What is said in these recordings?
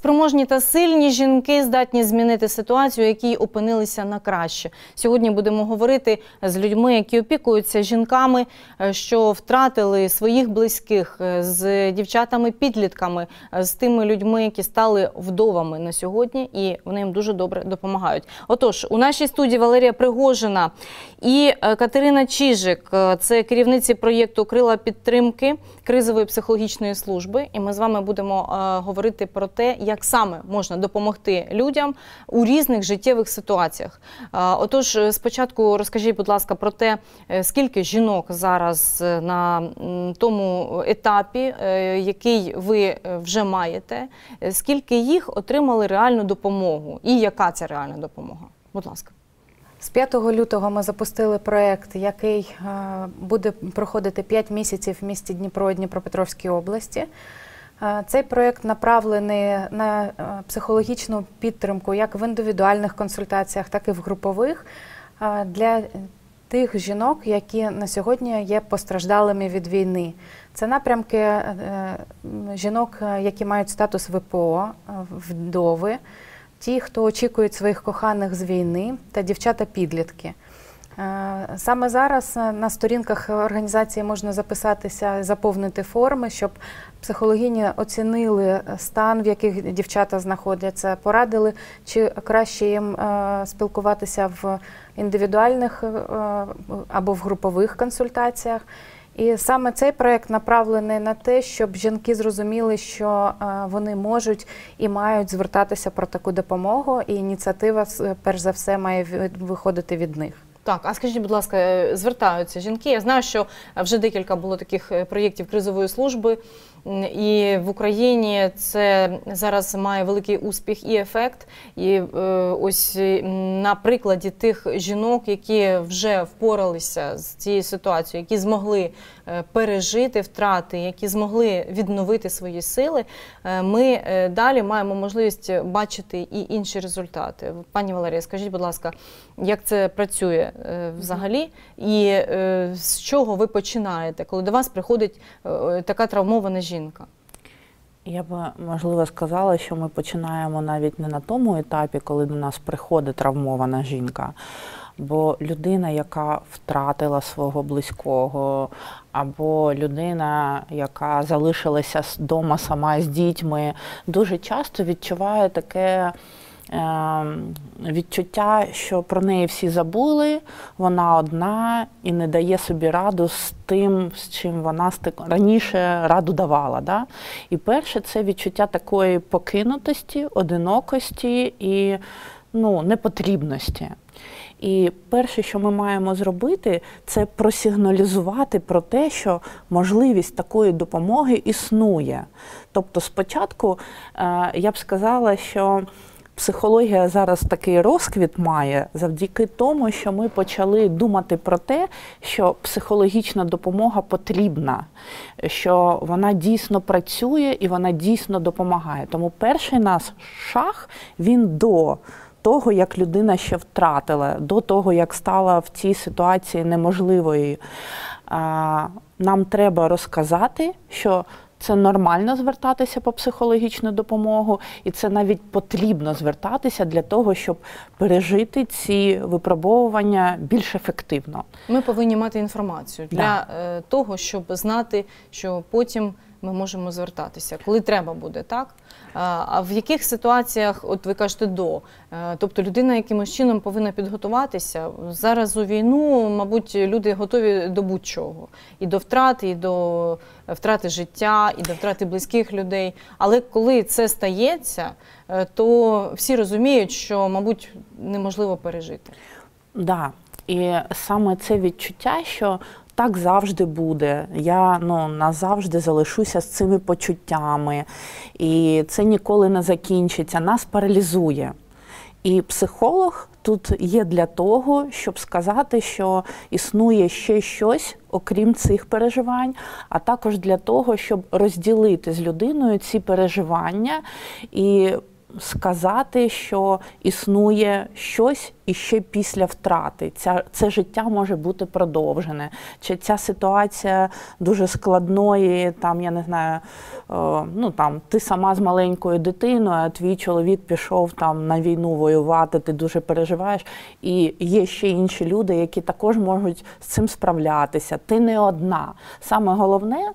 Спроможні та сильні жінки здатні змінити ситуацію, в якій опинилися на краще. Сьогодні будемо говорити з людьми, які опікуються жінками, що втратили своїх близьких, з дівчатами-підлітками, з тими людьми, які стали вдовами на сьогодні, і вони їм дуже добре допомагають. Отож, у нашій студії Валерія Пригожина і Катерина Чижик, це керівниці проєкту «Крила підтримки» кризової психологічної служби. І ми з вами будемо говорити про те, як саме можна допомогти людям у різних життєвих ситуаціях. Отож, спочатку розкажіть, будь ласка, про те, скільки жінок зараз на тому етапі, який ви вже маєте, скільки їх отримали реальну допомогу і яка ця реальна допомога? Будь ласка. З 5 лютого ми запустили проєкт, який буде проходити 5 місяців в місті Дніпро і Дніпропетровській області. Цей проєкт направлений на психологічну підтримку як в індивідуальних консультаціях, так і в групових для тих жінок, які на сьогодні є постраждалими від війни. Це напрямки жінок, які мають статус ВПО, вдови, ті, хто очікують своїх коханих з війни, та дівчата-підлітки. Саме зараз на сторінках організації можна записатися, заповнити форми, щоб психологині оцінили стан, в яких дівчата знаходяться, порадили, чи краще їм спілкуватися в індивідуальних або в групових консультаціях. І саме цей проєкт направлений на те, щоб жінки зрозуміли, що вони можуть і мають звертатися про таку допомогу, і ініціатива, перш за все, має виходити від них. Так, а скажіть, будь ласка, звертаються жінки? Я знаю, що вже декілька було таких проєктів кризової служби, і в Україні це зараз має великий успіх і ефект. І ось на прикладі тих жінок, які вже впоралися з цією ситуацією, які змогли пережити втрати, які змогли відновити свої сили, ми далі маємо можливість бачити і інші результати. Пані Валерія, скажіть, будь ласка, як це працює взагалі і з чого ви починаєте, коли до вас приходить така травмована жінка? Я б, можливо, сказала, що ми починаємо навіть не на тому етапі, коли до нас приходить травмована жінка, бо людина, яка втратила свого близького, або людина, яка залишилася вдома сама з дітьми, дуже часто відчуває таке відчуття, що про неї всі забули, вона одна і не дає собі раду з тим, з чим вона раніше раду давала. Да? І перше, це відчуття такої покинутості, одинокості і непотрібності. І перше, що ми маємо зробити, це просигналізувати про те, що можливість такої допомоги існує. Тобто спочатку я б сказала, що психологія зараз такий розквіт має завдяки тому, що ми почали думати про те, що психологічна допомога потрібна, що вона дійсно працює і вона дійсно допомагає. Тому перший наш шаг, він до того, як людина ще втратила, до того, як стала в цій ситуації неможливою. Нам треба розказати, що це нормально звертатися по психологічну допомогу, і це навіть потрібно звертатися для того, щоб пережити ці випробовування більш ефективно. Ми повинні мати інформацію для того, щоб знати, що потім ми можемо звертатися, коли треба буде, так? А в яких ситуаціях, от ви кажете, тобто людина якимось чином повинна підготуватися? Зараз у війну, мабуть, люди готові до будь-чого. І до втрати, і до втрати життя, і до втрати близьких людей. Але коли це стається, то всі розуміють, що, мабуть, неможливо пережити. Так, і саме це відчуття, що так завжди буде, я назавжди залишуся з цими почуттями, і це ніколи не закінчиться, нас паралізує. І психолог тут є для того, щоб сказати, що існує ще щось, окрім цих переживань, а також для того, щоб розділити з людиною ці переживання і сказати, що існує щось іще після втрати. Це життя може бути продовжене. Чи ця ситуація дуже складної, там, я не знаю, ну, там, ти сама з маленькою дитиною, а твій чоловік пішов там на війну воювати, ти дуже переживаєш. І є ще інші люди, які також можуть з цим справлятися. Ти не одна. Саме головне –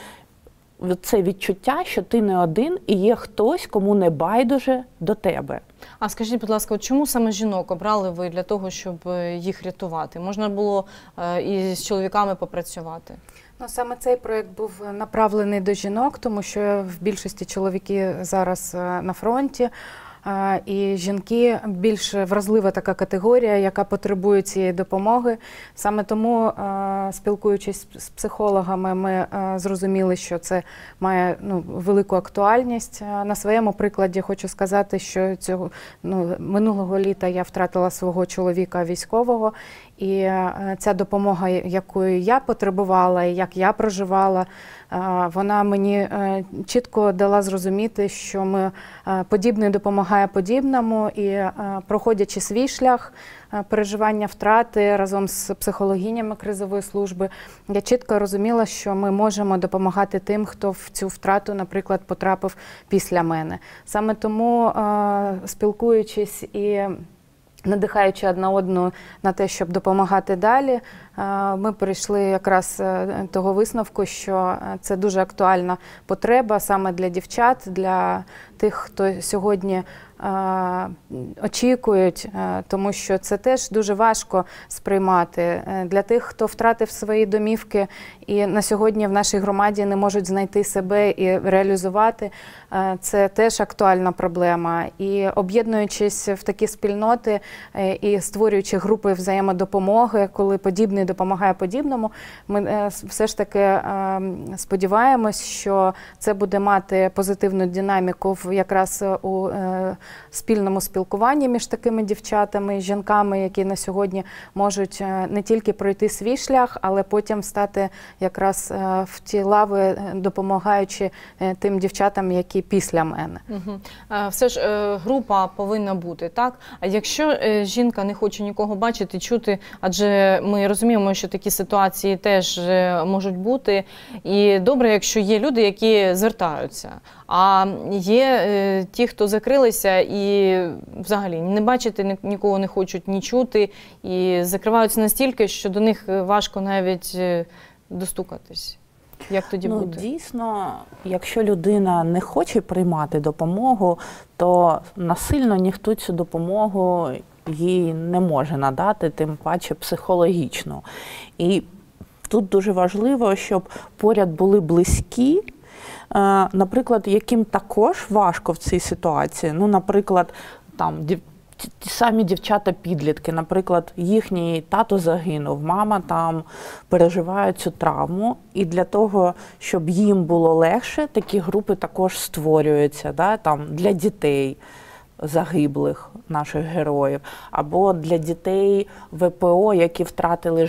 це відчуття, що ти не один і є хтось, кому не байдуже до тебе. А скажіть, будь ласка, чому саме жінок обрали ви для того, щоб їх рятувати? Можна було і з чоловіками попрацювати? Ну, саме цей проєкт був направлений до жінок, тому що в більшості чоловіки зараз на фронті. І жінки більш вразлива така категорія, яка потребує цієї допомоги. Саме тому, спілкуючись з психологами, ми зрозуміли, що це має велику актуальність. На своєму прикладі хочу сказати, що минулого літа я втратила свого чоловіка військового, і ця допомога, якою я потребувала, і як я проживала, вона мені чітко дала зрозуміти, що подібне допомагає подібному, і проходячи свій шлях переживання втрати разом з психологинями кризової служби, я чітко розуміла, що ми можемо допомагати тим, хто в цю втрату, наприклад, потрапив після мене. Саме тому, спілкуючись і надихаючи одна одну на те, щоб допомагати далі, ми прийшли якраз того висновку, що це дуже актуальна потреба саме для дівчат, для тих, хто сьогодні очікують, тому що це теж дуже важко сприймати. Для тих, хто втратив свої домівки і на сьогодні в нашій громаді не можуть знайти себе і реалізувати, це теж актуальна проблема. І об'єднуючись в такі спільноти і створюючи групи взаємодопомоги, коли подібний допомагає подібному, ми все ж таки сподіваємось, що це буде мати позитивну динаміку якраз у спільному спілкуванні між такими дівчатами і жінками, які на сьогодні можуть не тільки пройти свій шлях, але потім стати якраз в ті лави, допомагаючи тим дівчатам, які після мене. Угу. Все ж група повинна бути, так? А якщо жінка не хоче нікого бачити, чути, адже ми розуміємо, що такі ситуації теж можуть бути, і добре, якщо є люди, які звертаються. А є ті, хто закрилися і взагалі не бачити, нікого не хочуть ні чути, і закриваються настільки, що до них важко навіть достукатись. Як тоді буде? Дійсно, якщо людина не хоче приймати допомогу, то насильно ніхто цю допомогу їй не може надати, тим паче психологічну. І тут дуже важливо, щоб поряд були близькі, наприклад, яким також важко в цій ситуації. Ну, наприклад, там ті самі дівчата-підлітки, наприклад, їхній тато загинув, мама там переживає цю травму, і для того, щоб їм було легше, такі групи також створюються, да, там, для дітей загиблих наших героїв, або для дітей ВПО, які втратили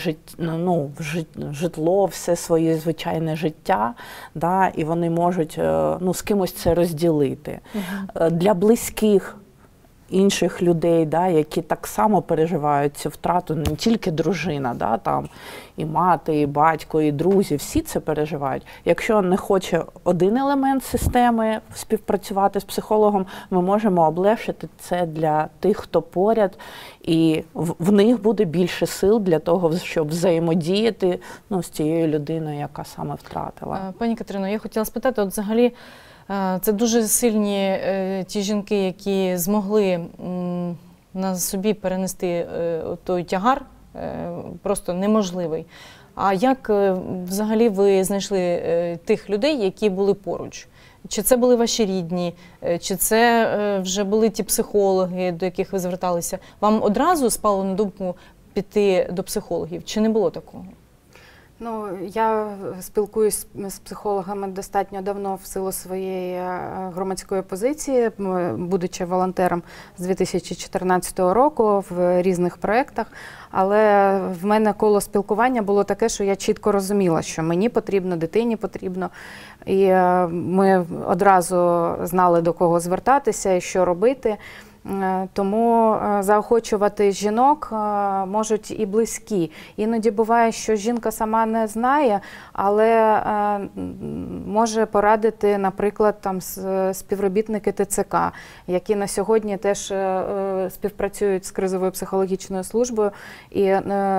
житло, все своє звичайне життя, да, і вони можуть з кимось це розділити. Для близьких інших людей, да, які так само переживають цю втрату, не тільки дружина, да, там, і мати, і батько, і друзі, всі це переживають. Якщо не хоче один елемент системи співпрацювати з психологом, ми можемо облегшити це для тих, хто поряд, і в них буде більше сил для того, щоб взаємодіяти з цією людиною, яка саме втратила. Пані Катерино, я хотіла спитати, от взагалі, це дуже сильні ті жінки, які змогли на собі перенести той тягар, просто неможливий. А як взагалі ви знайшли тих людей, які були поруч? Чи це були ваші рідні, чи це вже були ті психологи, до яких ви зверталися? Вам одразу спало на думку піти до психологів, чи не було такого? Ну, я спілкуюсь з психологами достатньо давно в силу своєї громадської позиції, будучи волонтером з 2014 року в різних проєктах. Але в мене коло спілкування було таке, що я чітко розуміла, що мені потрібно, дитині потрібно. І ми одразу знали, до кого звертатися і що робити. Тому заохочувати жінок можуть і близькі. Іноді буває, що жінка сама не знає, але може порадити, наприклад, там співробітники ТЦК, які на сьогодні теж співпрацюють з кризовою психологічною службою і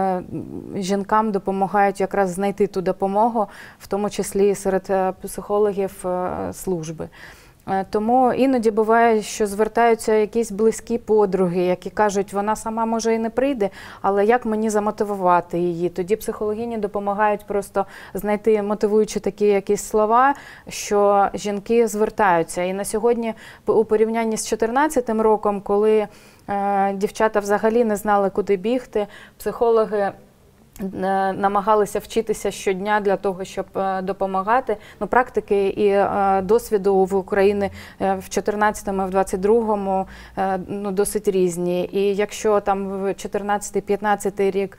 жінкам допомагають якраз знайти ту допомогу, в тому числі і серед психологів служби. Тому іноді буває, що звертаються якісь близькі подруги, які кажуть, вона сама може і не прийде, але як мені замотивувати її? Тоді психологині допомагають просто знайти мотивуючі такі якісь слова, що жінки звертаються. І на сьогодні у порівнянні з 2014 роком, коли дівчата взагалі не знали, куди бігти, психологи намагалися вчитися щодня для того, щоб допомагати. Ну, практики і досвіду в Україні в 14-му і в 22-му ну, досить різні. І якщо там в 14-15 рік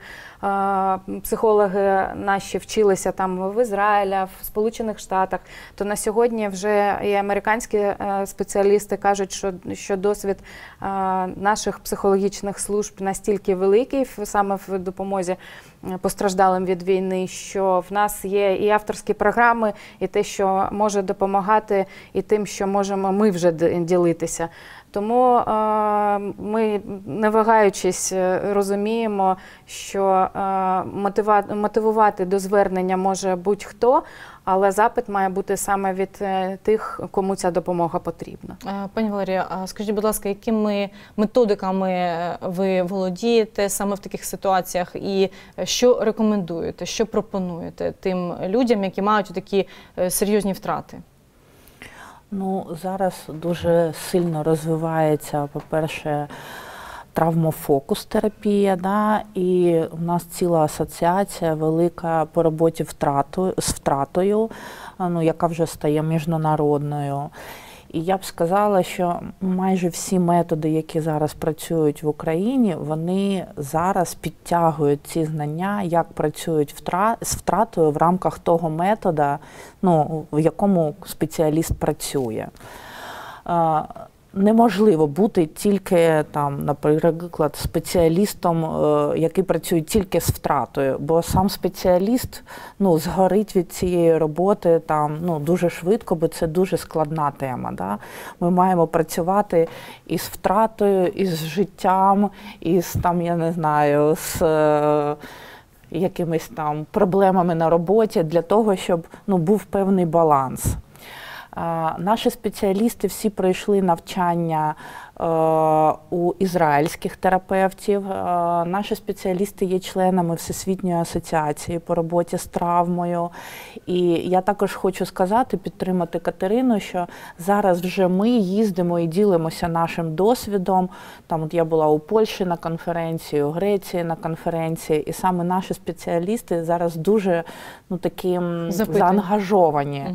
психологи наші вчилися там в Ізраїлі, в Сполучених Штатах, то на сьогодні вже і американські спеціалісти кажуть, що досвід наших психологічних служб настільки великий саме в допомозі постраждалим від війни, що в нас є і авторські програми, і те, що може допомагати, і тим, що можемо ми вже ділитися. Тому ми, не вагаючись, розуміємо, що мотивувати до звернення може будь-хто, але запит має бути саме від тих, кому ця допомога потрібна. Пані Валерія, а скажіть, будь ласка, якими методиками ви володієте саме в таких ситуаціях і що рекомендуєте, що пропонуєте тим людям, які мають такі серйозні втрати? Ну, зараз дуже сильно розвивається, по-перше, травмофокус-терапія, да? І у нас ціла асоціація велика по роботі з втратою, ну, яка вже стає міжнародною. І я б сказала, що майже всі методи, які зараз працюють в Україні, вони зараз підтягують ці знання, як працюють з втратою в рамках того методу, ну, в якому спеціаліст працює. Неможливо бути тільки, там, наприклад, спеціалістом, який працює тільки з втратою, бо сам спеціаліст, ну, згорить від цієї роботи там, ну, дуже швидко, бо це дуже складна тема. Да? Ми маємо працювати із втратою, із життям, із, там, я не знаю, з якимись там проблемами на роботі для того, щоб, ну, був певний баланс. Наші спеціалісти всі пройшли навчання у ізраїльських терапевтів. Наші спеціалісти є членами Всесвітньої асоціації по роботі з травмою. І я також хочу сказати, підтримати Катерину, що зараз вже ми їздимо і ділимося нашим досвідом. Там от я була у Польщі на конференції, у Греції на конференції, і саме наші спеціалісти зараз дуже, ну, такі заангажовані.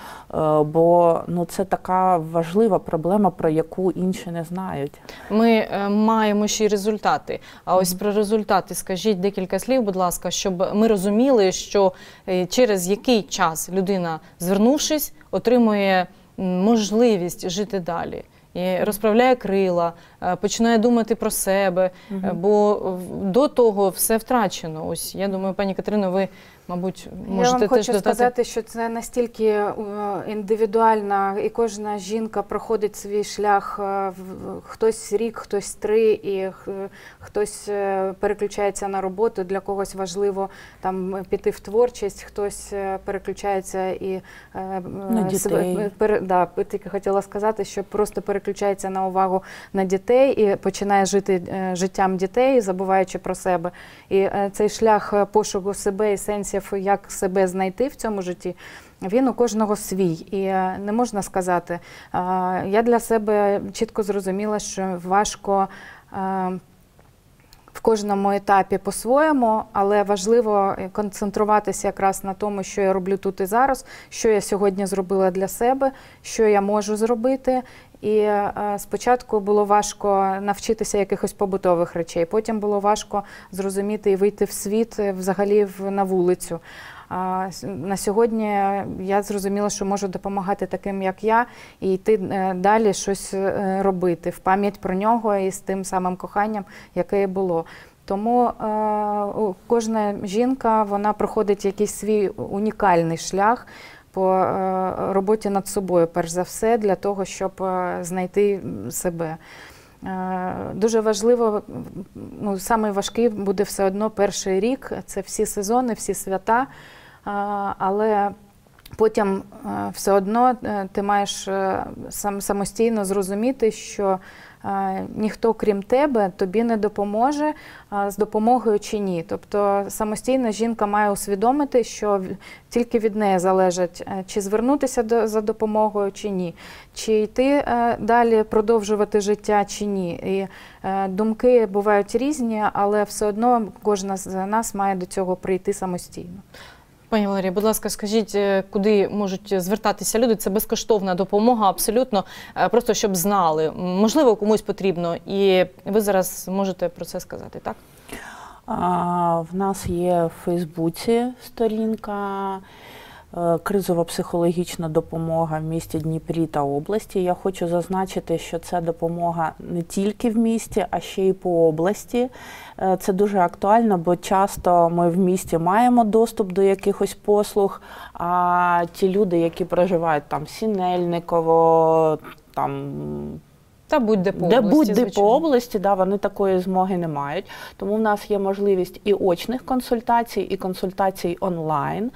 Бо, ну, це така важлива проблема, про яку інші не знають. Ми маємо ще й результати. А ось про результати скажіть декілька слів, будь ласка, щоб ми розуміли, що через який час людина, звернувшись, отримує можливість жити далі. І розправляє крила, починає думати про себе, бо до того все втрачено. Ось, я думаю, пані Катерино, ви, мабуть, можете теж додати. Я вам хочу сказати, що це настільки індивідуально, і кожна жінка проходить свій шлях, хтось рік, хтось 3, і хтось переключається на роботу, для когось важливо там піти в творчість, хтось переключається і на дітей. Тільки хотіла сказати, що просто переключається на увагу на дітей і починає жити життям дітей, забуваючи про себе. І цей шлях пошуку себе і сенсів, як себе знайти в цьому житті, він у кожного свій. І не можна сказати. Я для себе чітко зрозуміла, що важко в кожному етапі по-своєму, але важливо концентруватися якраз на тому, що я роблю тут і зараз, що я сьогодні зробила для себе, що я можу зробити. І спочатку було важко навчитися якихось побутових речей, потім було важко зрозуміти і вийти в світ, взагалі на вулицю. На сьогодні я зрозуміла, що можу допомагати таким, як я, і йти далі щось робити в пам'ять про нього і з тим самим коханням, яке і було. Тому кожна жінка, вона проходить якийсь свій унікальний шлях по роботі над собою, перш за все, для того, щоб знайти себе. Дуже важливо, самий важкий буде все одно перший рік, це всі сезони, всі свята, але потім все одно ти маєш самостійно зрозуміти, що ніхто, крім тебе, тобі не допоможе з допомогою чи ні. Тобто самостійна жінка має усвідомити, що тільки від неї залежить, чи звернутися за допомогою чи ні, чи йти далі, продовжувати життя чи ні. І думки бувають різні, але все одно кожна з нас має до цього прийти самостійно. Пані Валерія, будь ласка, скажіть, куди можуть звертатися люди? Це безкоштовна допомога, абсолютно, просто щоб знали. Можливо, комусь потрібно, і ви зараз можете про це сказати, так? В нас є в Фейсбуці сторінка «Кризово-психологічна допомога в місті Дніпрі та області». Я хочу зазначити, що це допомога не тільки в місті, а ще й по області. Це дуже актуально, бо часто ми в місті маємо доступ до якихось послуг, а ті люди, які проживають там Сінельниково, там Та будь-де по області, будь-де звичайно. по області, да, вони такої змоги не мають. Тому в нас є можливість і очних консультацій, і консультацій онлайн.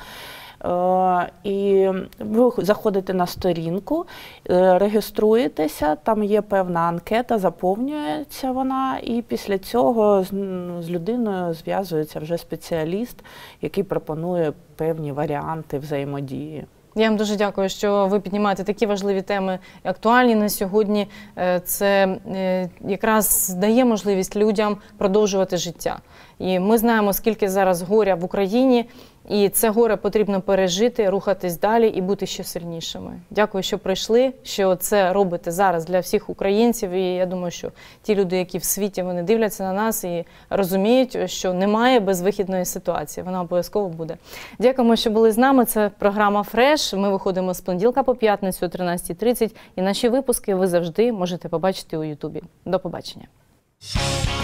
І ви заходите на сторінку, реєструєтеся, там є певна анкета, заповнюється вона, і після цього з людиною зв'язується вже спеціаліст, який пропонує певні варіанти взаємодії. Я вам дуже дякую, що ви піднімаєте такі важливі теми, актуальні на сьогодні. Це якраз дає можливість людям продовжувати життя. І ми знаємо, скільки зараз горя в Україні, і це горе потрібно пережити, рухатись далі і бути ще сильнішими. Дякую, що прийшли, що це робите зараз для всіх українців. І я думаю, що ті люди, які в світі, вони дивляться на нас і розуміють, що немає безвихідної ситуації. Вона обов'язково буде. Дякуємо, що були з нами. Це програма «Фреш». Ми виходимо з понеділка по п'ятницю о 13:30. І наші випуски ви завжди можете побачити у Ютубі. До побачення.